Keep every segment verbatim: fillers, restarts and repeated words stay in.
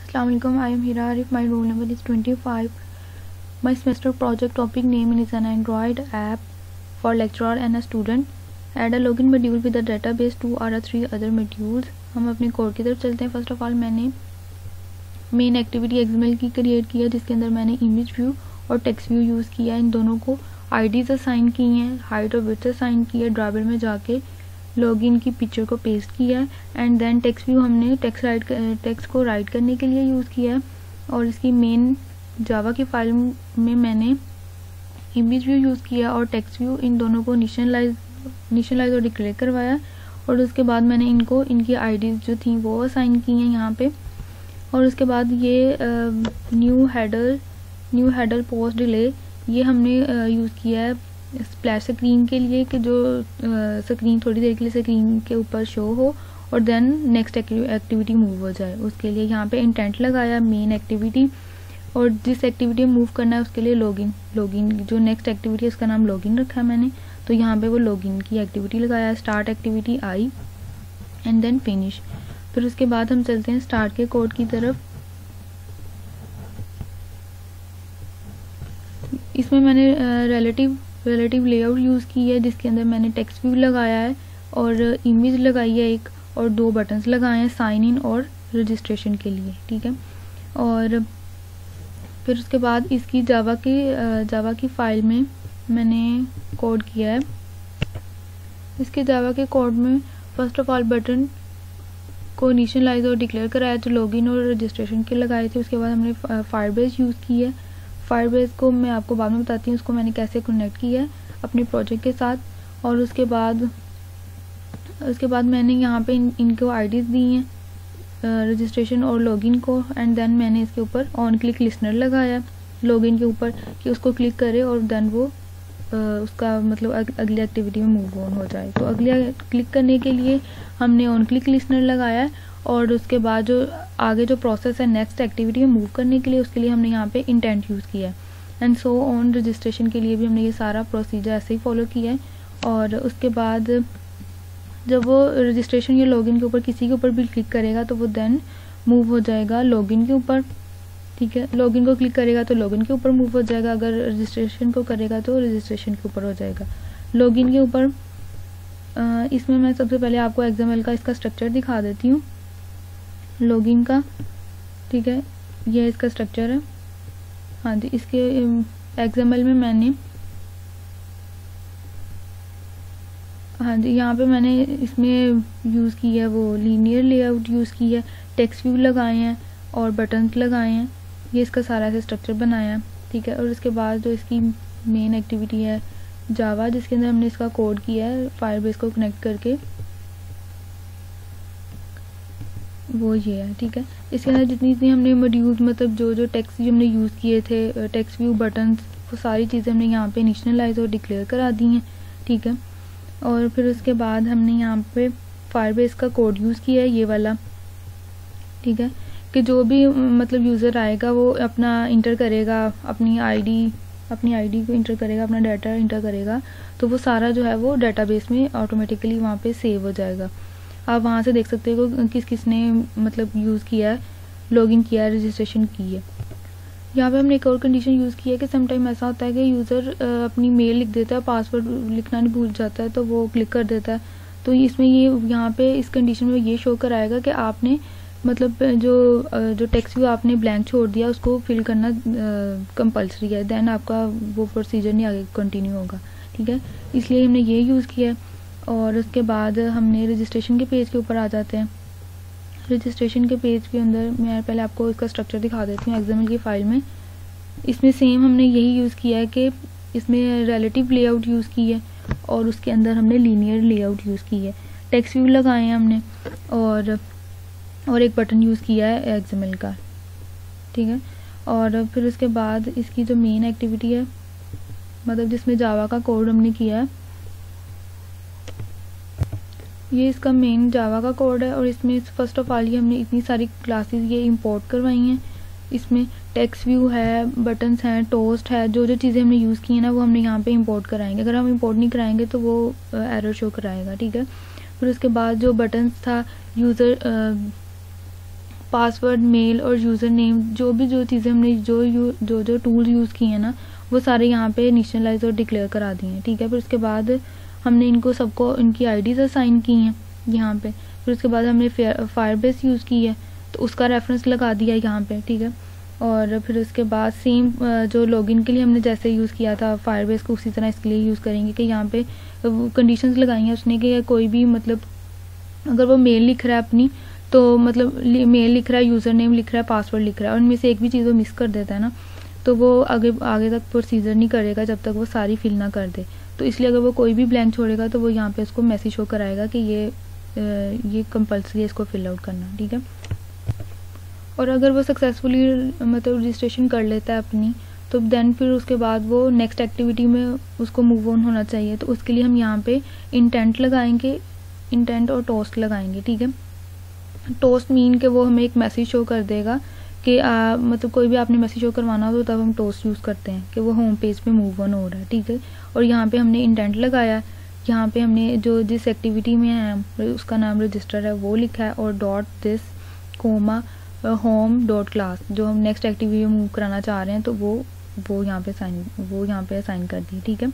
Assalamualaikum. I am Hira Arif. My roll number is twenty-five. My semester project topic name is an Android app for lecturer and a student. Add a login module with the database two or three other modules. हम अपने code की तरफ चलते हैं. First of all मैंने main activity XML की create किया जिसके अंदर मैंने इमेज व्यू और टेक्स्ट व्यू यूज़ किया. इन दोनों को आईडीज असाइन की हैं, हाइट और विड्थ असाइन की है. ड्राइवर में जाके लॉगिन की पिक्चर को पेस्ट किया है एंड देन टेक्स्ट व्यू हमने टेक्स्ट राइट टेक्स्ट को राइट करने के लिए यूज़ किया है. और इसकी मेन जावा की फाइल में मैंने इमेज व्यू यूज़ किया और टेक्स्ट व्यू, इन दोनों को इनिशियलाइज इनिशियलाइज और डिक्लेयर करवाया. और उसके बाद मैंने इनको इनकी आईडीज जो थी वो असाइन की हैं यहाँ पे. और उसके बाद ये new header new header post delay ये हमने यूज़ किया है स्प्लैश स्क्रीन के लिए कि जो स्क्रीन थोड़ी देर के लिए स्क्रीन के ऊपर शो हो और देन नेक्स्ट एक्टिविटी मूव हो जाए. उसके लिए यहाँ पे इंटेंट लगाया मेन एक्टिविटी, और जिस एक्टिविटी में मूव करना है उसके लिए लॉगिन लॉगिन जो नेक्स्ट एक्टिविटी है उसका नाम लॉगिन रखा है मैंने. तो यहाँ पे वो लॉगिन की एक्टिविटी लगाया. Start activity I and then finish. फिर उसके बाद हम चलते हैं स्टार्ट के कोड की तरफ. इसमें मैंने रिलेटिव रिलेटिव लेआउट यूज़ की है जिसके अंदर मैंने टेक्स्ट व्यू लगाया है और इमेज लगाई है एक, और दो बटन्स लगाए हैं साइन इन और रजिस्ट्रेशन के लिए. ठीक है. और फिर उसके बाद इसकी जावा की जावा की फाइल में मैंने कोड किया है. इसके जावा के कोड में फर्स्ट ऑफ ऑल बटन को इनिशियलाइज और डिक्लेयर कराया जो लॉगिन और रजिस्ट्रेशन के लगाए थे. उसके बाद हमने फायरबेस यूज़ की है. फायरबेस को मैं आपको बाद में बताती हूँ उसको मैंने कैसे कनेक्ट किया है अपने प्रोजेक्ट के साथ. और उसके बाद उसके बाद मैंने यहाँ पे इन, इनको आईडीज दी हैं रजिस्ट्रेशन और लॉगिन को. एंड देन मैंने इसके ऊपर ऑन क्लिक लिसनर लगाया लॉगिन के ऊपर कि उसको क्लिक करे और देन वो आ, उसका मतलब अग, अगली एक्टिविटी में मूव ऑन हो जाए. तो अगले क्लिक करने के लिए हमने ऑन क्लिक लिसनर लगाया है. और उसके बाद जो आगे जो प्रोसेस है नेक्स्ट एक्टिविटी में मूव करने के लिए उसके लिए हमने यहाँ पे इंटेंट यूज़ किया है. एंड सो ऑन रजिस्ट्रेशन के लिए भी हमने ये सारा प्रोसीजर ऐसे ही फॉलो किया है. और उसके बाद जब वो रजिस्ट्रेशन या लॉगिन के ऊपर किसी के ऊपर भी क्लिक करेगा तो वो देन मूव हो जाएगा लॉगिन के ऊपर. ठीक है. लॉगिन को क्लिक करेगा तो लॉगिन के ऊपर मूव हो जाएगा. अगर रजिस्ट्रेशन को करेगा तो रजिस्ट्रेशन के ऊपर हो जाएगा. लॉगिन के ऊपर इसमें मैं सबसे पहले आपको एक्सएमएल का इसका स्ट्रक्चर दिखा देती हूँ लॉगिन का. ठीक है. ये इसका स्ट्रक्चर है. हाँ जी. इसके एक्सएमएल में मैंने हाँ जी यहाँ पे मैंने इसमें यूज़ की है वो लीनियर लेआउट यूज़ की है, टेक्स्ट व्यू लगाए हैं और बटन्स लगाए हैं. ये इसका सारा ऐसे स्ट्रक्चर बनाया है. ठीक है. और उसके बाद जो इसकी मेन एक्टिविटी है जावा जिसके अंदर हमने इसका कोड किया है फायरबेस को कनेक्ट करके, वो ये है. ठीक है. इसके अंदर जितनी जितनी हमने मॉड्यूल्स मतलब जो जो टेक्स्ट हमने यूज़ किए थे टेक्स्ट व्यू बटन्स वो सारी चीज़ें हमने यहाँ पे इनिशियलाइज और डिक्लेयर करा दी हैं. ठीक है. और फिर उसके बाद हमने यहाँ पे फायरबेस का कोड यूज़ किया है ये वाला. ठीक है. कि जो भी मतलब यूज़र आएगा वो अपना इंटर करेगा अपनी आईडी अपनी आईडी को इंटर करेगा अपना डाटा इंटर करेगा तो वो सारा जो है वो डाटाबेस में ऑटोमेटिकली वहाँ पे सेव हो जाएगा. आप वहाँ से देख सकते हो किस किस ने मतलब यूज़ किया है लॉगिन किया है रजिस्ट्रेशन की है. यहाँ पे हमने एक और कंडीशन यूज़ की है कि समटाइम ऐसा होता है कि यूज़र अपनी मेल लिख देता है पासवर्ड लिखना नहीं भूल जाता है तो वो क्लिक कर देता है. तो इसमें ये यहाँ पे इस कंडीशन में ये शो कराएगा कि आपने मतलब जो जो टेक्स्ट व्यू आपने ब्लैंक छोड़ दिया उसको फिल करना कंपलसरी है. देन आपका वो प्रोसीजर नहीं आगे कंटिन्यू होगा. ठीक है. इसलिए हमने ये यूज़ किया है. और उसके बाद हमने रजिस्ट्रेशन के पेज के ऊपर आ जाते हैं. रजिस्ट्रेशन के पेज के अंदर मैं पहले आपको इसका स्ट्रक्चर दिखा देती हूँ एक्सएमएल की फाइल में. इसमें सेम हमने यही यूज़ किया है कि इसमें रिलेटिव लेआउट यूज़ की है और उसके अंदर हमने लीनियर लेआउट यूज़ की है. टेक्स्ट व्यू लगाए हैं हमने और और एक बटन यूज़ किया है एक्सएमएल का. ठीक है. और फिर उसके बाद इसकी जो मेन एक्टिविटी है मतलब जिसमें जावा का कोड हमने किया है ये इसका मेन जावा का कोड है. और इसमें फर्स्ट ऑफ ऑल ये हमने इतनी सारी क्लासेस ये इंपोर्ट करवाई हैं. इसमें टेक्स्ट व्यू है बटन्स हैं टोस्ट है जो जो चीज़ें हमने यूज़ की हैं ना वो हमने यहाँ पे इंपोर्ट कराएंगे. अगर हम इंपोर्ट नहीं कराएंगे तो वो एरर शो कराएगा. ठीक है. फिर उसके बाद जो बटन्स था यूज़र पासवर्ड, मेल और यूज़र नेम, जो भी जो चीज़ें हमने जो यू जो जो टूल यूज़ किए हैं ना, वो सारे यहाँ पे इनिशियलाइज और डिक्लेयर करा दिए हैं, ठीक है। फिर उसके बाद हमने इनको सबको इनकी आईडीज़ असाइन की हैं यहाँ पे। फिर उसके बाद हमने फायरबेस यूज़ की है तो उसका रेफरेंस लगा दिया यहाँ पे, ठीक है। और फिर उसके बाद सेम जो लॉगिन के लिए हमने जैसे यूज़ किया था फायरबेस को, उसी तरह इसके लिए यूज़ करेंगे कि यहाँ पे कंडीशंस लगाई हैं उसने कि कोई भी मतलब अगर वो मेल लिख रहा है अपनी, तो मतलब मेल लिख रहा है, यूज़र नेम लिख रहा है, पासवर्ड लिख रहा है और उनमें से एक भी चीज़ वो मिस कर देता है ना, तो वो आगे आगे तक प्रोसीजर नहीं करेगा जब तक वो सारी फिल ना कर दे। तो इसलिए अगर वो कोई भी ब्लैंक छोड़ेगा तो वो यहाँ पे उसको मैसेज शो कराएगा कि ये ये कंपल्सरी है इसको फिल आउट करना, ठीक है। और अगर वो सक्सेसफुली मतलब रजिस्ट्रेशन कर लेता है अपनी, तो देन फिर उसके बाद वो नेक्स्ट एक्टिविटी में उसको मूव ऑन होना चाहिए। तो उसके लिए हम यहाँ पे इंटेंट लगाएंगे, इंटेंट और टोस्ट लगाएंगे, ठीक है। टोस्ट मीन के वो हमें एक मैसेज शो कर देगा कि आ, मतलब कोई भी आपने मैसेज शो करवाना हो तो तब हम टोस्ट यूज़ करते हैं कि वो होम पेज पे मूव ऑन हो रहा है, ठीक है। और यहाँ पे हमने इंटेंट लगाया, यहाँ पे हमने जो जिस एक्टिविटी में है उसका नाम रजिस्टर है वो लिखा है और dot this comma home dot class, जो हम नेक्स्ट एक्टिविटी में मूव कराना चाह रहे हैं तो वो वो यहाँ पे साइन वो यहाँ पे साइन कर दी, ठीक है।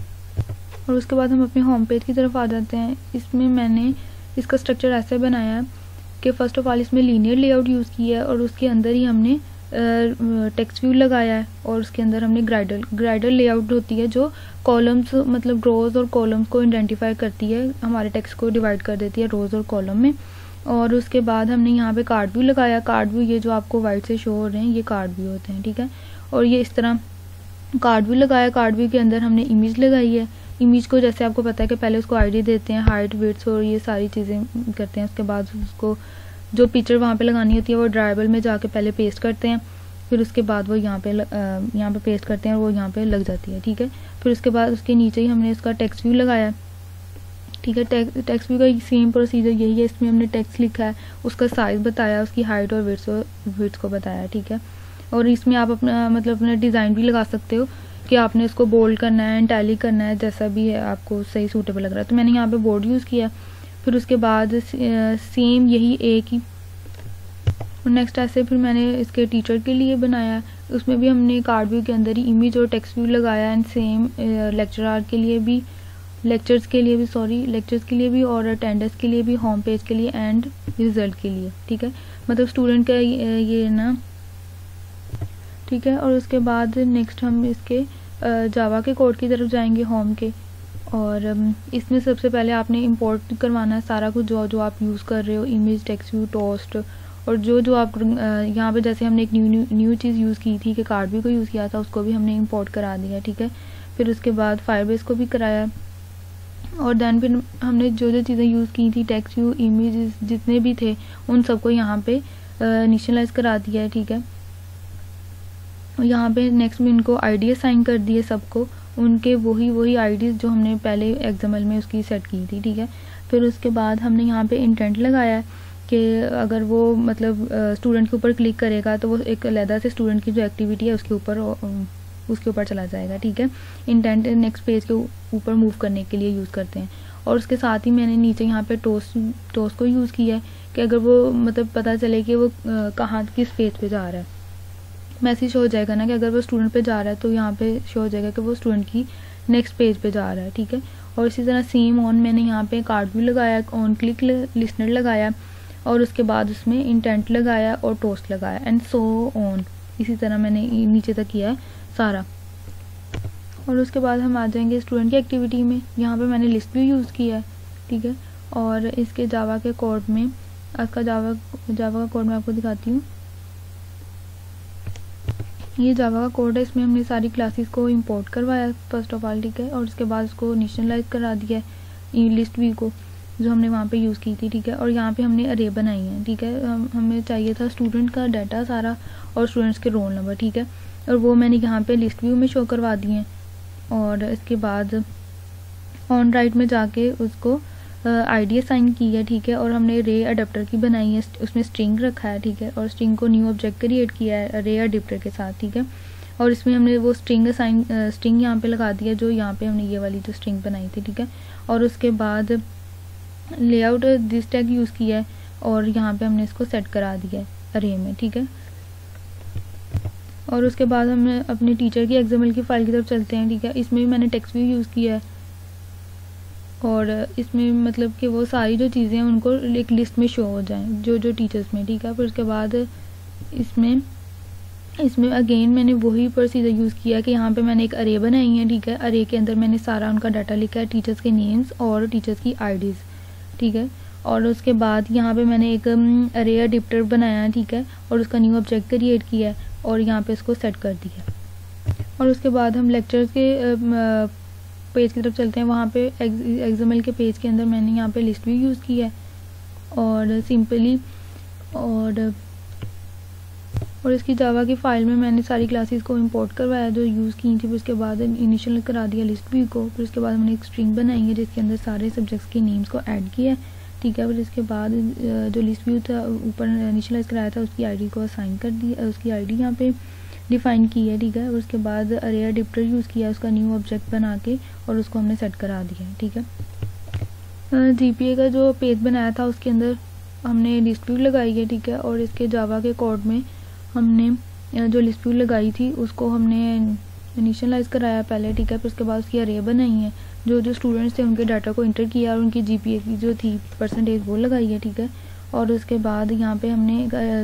और उसके बाद हम अपने होम पेज की तरफ आ जाते हैं। इसमें मैंने इसका स्ट्रक्चर ऐसे बनाया है कि फ़र्स्ट ऑफ ऑल इसमें लीनियर लेआउट यूज़ किया है और उसके अंदर ही हमने टेक्स्ट व्यू लगाया है और उसके अंदर हमने ग्राइडल ग्राइडल लेआउट होती है जो कॉलम्स मतलब रोज़ और कॉलम्स को आइडेंटिफाई करती है, हमारे टेक्स्ट को डिवाइड कर देती है रोज़ और कॉलम में। और उसके बाद हमने यहाँ पे कार्ड व्यू लगाया। कार्ड व्यू ये जो आपको वाइट से शो हो रहे हैं ये कार्ड व्यू होते हैं, ठीक है। और ये इस तरह कार्ड व्यू लगाया। कार्ड व्यू के अंदर हमने इमेज लगाई है। इमेज को जैसे आपको पता है कि पहले उसको आईडी देते हैं, हाइट, विड्थ और ये सारी चीज़ें करते हैं। उसके बाद उसको जो पिक्चर वहाँ पे लगानी होती है वो ड्राइबल में जाके पहले पेस्ट करते हैं, फिर उसके बाद वो यहाँ पे यहाँ पे पेस्ट करते हैं और वो यहाँ पे लग जाती है, ठीक है। फिर उसके बाद उसके नीचे ही हमने इसका टेक्स्ट व्यू लगाया, ठीक है। टेक्स्ट व्यू का सेम प्रोसीजर यही है। इसमें हमने टेक्स्ट लिखा है, उसका साइज़ बताया, उसकी हाइट और विड्थ विड्थ को बताया, ठीक है। और इसमें आप अपना मतलब अपना डिज़ाइन भी लगा सकते हो कि आपने इसको बोल्ड करना है, इटैलिक करना है, जैसा भी है आपको सही सूटेबल लग रहा है। तो मैंने यहाँ पे बोर्ड यूज़ किया। फिर उसके बाद सेम यही एक ही और नेक्स्ट ऐसे फिर मैंने इसके टीचर के लिए बनाया। उसमें भी हमने कार्ड व्यू के अंदर ही इमेज और टेक्स्ट व्यू लगाया एंड सेम लेक्चरार के लिए भी लेक्चर्स के लिए भी सॉरी लेक्चर्स के लिए भी और अटेंडेंस के लिए भी, होम पेज के लिए एंड रिजल्ट के लिए, ठीक है। मतलब स्टूडेंट का ये ना, ठीक है। और उसके बाद नेक्स्ट हम इसके जावा के कोड की तरफ जाएंगे, होम के। और इसमें सबसे पहले आपने इंपोर्ट करवाना है सारा कुछ जो जो आप यूज़ कर रहे हो, इमेज, टेक्स्ट व्यू, टोस्ट और जो जो आप यहाँ पे जैसे हमने एक न्यू न्यू न्यू चीज़ यूज़ की थी कि कार्ड व्यू को यूज़ किया था, उसको भी हमने इंपोर्ट करा दिया, ठीक है। फिर उसके बाद फायरबेस को भी कराया और दैन फिर हमने जो जो चीज़ें यूज़ की थी, टेक्स्ट व्यू, इमेज जितने भी थे उन सबको यहाँ पे इनिशियलाइज करा दिया है, ठीक है। और यहाँ पे नेक्स्ट में इनको आईडी असाइन कर दिए सबको, उनके वही वही आईडीज़ जो हमने पहले एक्सएमएल में उसकी सेट की थी, ठीक है। फिर उसके बाद हमने यहाँ पे इंटेंट लगाया कि अगर वो मतलब स्टूडेंट के ऊपर क्लिक करेगा तो वो एक अलग से स्टूडेंट की जो एक्टिविटी है उसके ऊपर उसके ऊपर चला जाएगा, ठीक है। इंटेंट नेक्स्ट पेज के ऊपर मूव करने के लिए यूज़ करते हैं। और उसके साथ ही मैंने नीचे यहाँ पे टोस्ट टोस्ट को यूज़ किया है कि अगर वो मतलब पता चले कि वो कहाँ किस पेज पे जा रहा है, मैसेज शो हो जाएगा ना कि अगर वो स्टूडेंट पे जा रहा है तो यहाँ पे शो हो जाएगा कि वो स्टूडेंट की नेक्स्ट पेज पे जा रहा है, ठीक है। और इसी तरह सेम ऑन मैंने यहाँ पे कार्ड व्यू लगाया, ऑन क्लिक लिसनर लगाया और उसके बाद उसमें इंटेंट लगाया और टोस्ट लगाया एंड सो ऑन। इसी तरह मैंने नीचे तक किया है सारा। और उसके बाद हम आ जाएंगे स्टूडेंट की एक्टिविटी में। यहाँ पे मैंने लिस्ट भी यूज़ किया है, ठीक है। और इसके जावा के कोड में इसका जावा जावा का कोड मैं आपको दिखाती हूँ। ये जावा का कोड है, इसमें हमने सारी क्लासेस को इंपोर्ट करवाया फर्स्ट ऑफ ऑल, ठीक है। और उसके बाद उसको इनिशियलाइज करा दिया है लिस्ट व्यू को जो हमने वहाँ पे यूज़ की थी, ठीक है। और यहाँ पे हमने अरे बनाई है, ठीक है। हम हमें चाहिए था स्टूडेंट का डाटा सारा और स्टूडेंट्स के रोल नंबर, ठीक है। और वो मैंने यहाँ पे लिस्ट व्यू में शो करवा दिए हैं। और इसके बाद ऑन राइट में जाके उसको आईडी असाइन की है, ठीक है। और हमने रे अडेप्टर की बनाई है, उसमें स्ट्रिंग रखा है, ठीक है। और स्ट्रिंग को न्यू ऑब्जेक्ट क्रिएट किया है रे अडेप्टर के साथ, ठीक है। और इसमें हमने वो स्ट्रिंग असाइन स्ट्रिंग यहाँ पे लगा दिया जो यहाँ पे हमने ये वाली जो स्ट्रिंग बनाई थी, ठीक है। और उसके बाद लेआउट दिस टैग यूज़ किया है और यहाँ पे हमने इसको सेट करा दिया है अरे में, ठीक है। और उसके बाद हम अपने टीचर की एक्सएमएल की फ़ाइल की तरफ चलते हैं, ठीक है। इसमें भी मैंने टेक्स्ट व्यू यूज़ किया है और इसमें मतलब कि वो सारी जो चीज़ें हैं उनको एक लिस्ट में शो हो जाएं जो जो टीचर्स में, ठीक है। फिर उसके बाद इसमें इसमें अगेन मैंने वही प्रोसीजर यूज़ किया कि यहाँ पे मैंने एक अरे बनाई है, ठीक है। अरे के अंदर मैंने सारा उनका डाटा लिखा है, टीचर्स के नेम्स और टीचर्स की आईडीज़, ठीक है। और उसके बाद यहाँ पे मैंने एक अरे अडिप्टर बनाया है, ठीक है, और उसका न्यू ऑब्जेक्ट क्रिएट किया है और यहाँ पे इसको सेट कर दिया। और उसके बाद हम लेक्चर्स के पेज की तरफ चलते हैं। वहाँ पे एक्सएमएल के पेज के अंदर मैंने यहाँ पे लिस्ट भी यूज़ की है और सिंपली और और इसकी जावा की फ़ाइल में मैंने सारी क्लासेस को इंपोर्ट करवाया जो यूज़ की थी। फिर उसके बाद इनिशियल करा दिया लिस्ट व्यू को। फिर उसके बाद मैंने एक स्ट्रिंग बनाई है जिसके अंदर सारे सब्जेक्ट्स के नेम्स को ऐड किया है, ठीक है। फिर इसके बाद जो लिस्ट व्यू था ऊपर इनिशियलाइज कराया था उसकी आईडी को असाइन कर दिया, उसकी आईडी यहाँ पे डिफ़ाइन की है, ठीक है। और उसके बाद अरे अडिप्टर यूज़ किया उसका न्यू ऑब्जेक्ट बना के और उसको हमने सेट करा दिया है, ठीक है। जीपीए का जो पेज बनाया था उसके अंदर हमने लिस्ट व्यू लगाई है, ठीक है। और इसके जावा के कोड में हमने जो लिस्ट व्यू लगाई थी उसको हमने इनिशियलाइज कराया पहले, ठीक है। फिर उसके बाद उसकी अरे बनाई है, जो जो स्टूडेंट्स थे उनके डाटा को इंटर किया और उनकी जीपीए की जो थी परसेंटेज वो लगाई है, ठीक है। और उसके बाद यहाँ पे हमने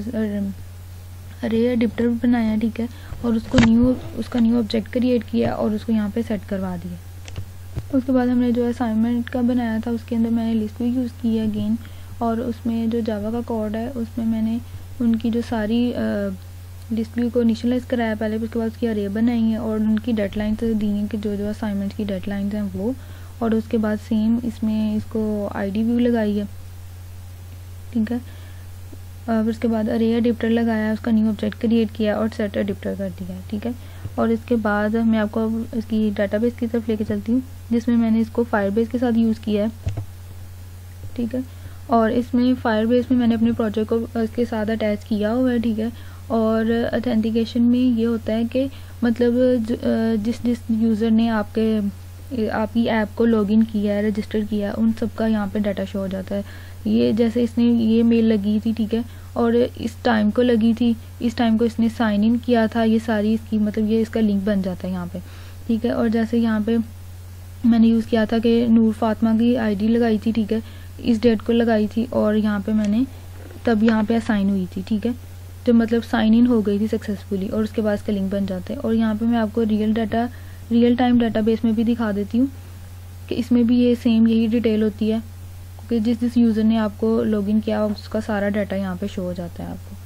अरे अडिप्टर बनाया, ठीक है, और उसको न्यू उसका न्यू ऑब्जेक्ट क्रिएट किया और उसको यहाँ पे सेट करवा दिया। उसके बाद हमने जो असाइनमेंट का बनाया था उसके अंदर मैंने लिस्ट व्यू यूज़ की है अगेन, और उसमें जो जावा का कोड है उसमें मैंने उनकी जो सारी लिस्ट व्यू को इनिशियलाइज कराया पहले, उसके बाद उसकी अरे बनाई है और उनकी डेडलाइंस दी हैं कि जो जो असाइनमेंट्स की डेडलाइंस हैं वो। और उसके बाद सेम इसमें इसको आईडी व्यू लगाई है, ठीक है। फिर उसके बाद अरे अडिप्टर लगाया, उसका न्यू ऑब्जेक्ट क्रिएट किया और सेट अडिप्टर कर दिया, ठीक है। और इसके बाद मैं आपको इसकी डाटाबेस की तरफ लेके चलती हूँ जिसमें मैंने इसको फायरबेस के साथ यूज़ किया है, ठीक है। और इसमें फायरबेस में मैंने अपने प्रोजेक्ट को इसके साथ अटैच किया हुआ है, ठीक है। और ऑथेंटिकेशन में ये होता है कि मतलब जिस जिस यूज़र ने आपके आपकी ऐप को लॉगिन किया है, रजिस्टर किया है, उन सब का यहाँ पे डाटा शो हो जाता है। ये जैसे इसने ये मेल लगी थी, ठीक है, और इस टाइम को लगी थी, इस टाइम को इसने साइन इन किया था, ये सारी इसकी मतलब ये इसका लिंक बन जाता है यहाँ पे, ठीक है। और जैसे यहाँ पे मैंने यूज़ किया था कि नूर फातिमा की आईडी लगाई थी, ठीक है, इस डेट को लगाई थी और यहाँ पे मैंने तब यहाँ पे असाइन हुई थी, ठीक है, जो मतलब साइन इन हो गई थी सक्सेसफुली, और उसके बाद इसका लिंक बन जाता है। और यहाँ पे मैं आपको real data real time database में भी दिखा देती हूँ कि इसमें भी ये सेम यही डिटेल होती है कि जिस जिस यूज़र ने आपको लॉगिन किया उसका सारा डाटा यहाँ पे शो हो जाता है आपको।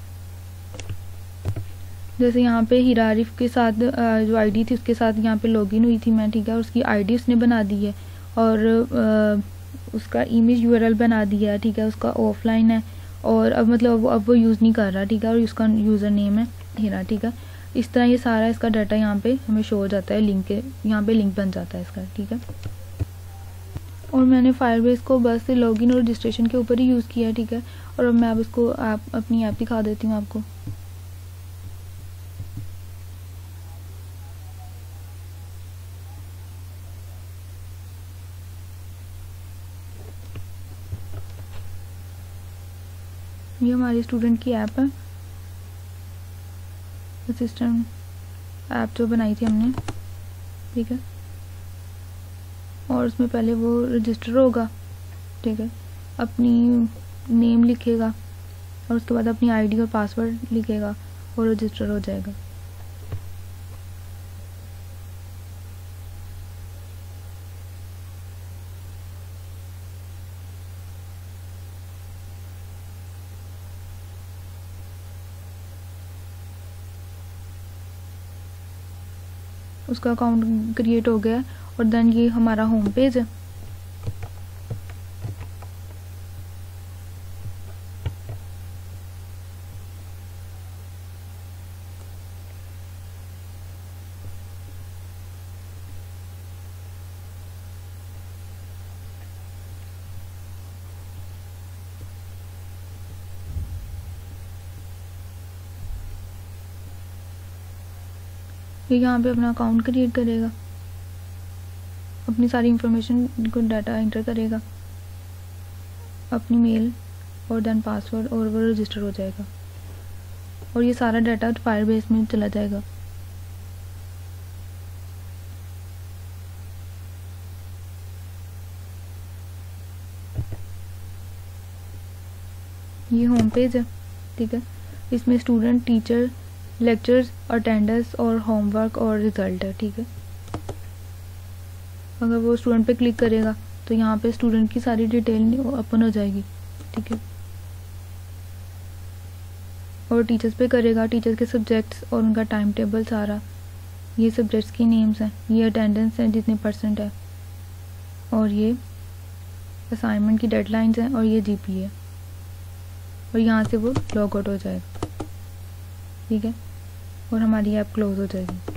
जैसे यहाँ पे हीरा आरिफ के साथ जो आईडी थी उसके साथ यहाँ पे लॉगिन हुई थी मैं, ठीक है, और उसकी आईडी उसने बना दी है और उसका इमेज यूआरएल बना दिया है, ठीक है, उसका ऑफलाइन है और अब मतलब अब वो यूज़ नहीं कर रहा, ठीक है, और उसका यूज़र नेम है हीरा, ठीक है। इस तरह ये सारा इसका डाटा यहाँ पे हमें शो हो जाता है, लिंक के यहाँ पे लिंक बन जाता है इसका, ठीक है। और मैंने फायरबेस को बस लॉगिन और रजिस्ट्रेशन के ऊपर ही यूज़ किया है, ठीक है। और अब मैं अब इसको आप अपनी ऐप दिखा देती हूँ आपको। ये हमारी स्टूडेंट की ऐप है, असिस्टेंट ऐप जो बनाई थी हमने, ठीक है। और उसमें पहले वो रजिस्टर होगा, ठीक है, अपनी नेम लिखेगा और उसके बाद अपनी आईडी और पासवर्ड लिखेगा और रजिस्टर हो जाएगा। उसका अकाउंट क्रिएट हो गया और देन ये हमारा होम पेज है। ये यहाँ पे अपना अकाउंट क्रिएट करेगा, अपनी सारी इंफॉर्मेशन को डाटा एंटर करेगा, अपनी मेल और देन पासवर्ड, और वो रजिस्टर हो जाएगा। और ये सारा डाटा फायरबेस में चला जाएगा। ये होम पेज है, ठीक है। इसमें स्टूडेंट, टीचर, लेक्चर्स, अटेंडेंस और होमवर्क और रिजल्ट है, ठीक है। अगर वो स्टूडेंट पे क्लिक करेगा तो यहाँ पे स्टूडेंट की सारी डिटेल ओपन हो जाएगी, ठीक है। और टीचर्स पे करेगा, टीचर्स के सब्जेक्ट्स और उनका टाइम टेबल सारा, ये सब्जेक्ट्स की नेम्स हैं, ये अटेंडेंस है जितने परसेंट है, और ये असाइनमेंट की डेडलाइंस हैं, और ये जीपीए, और यहाँ से वो लॉग आउट हो जाएगा, ठीक है। और हमारी ऐप क्लोज हो जाएगी।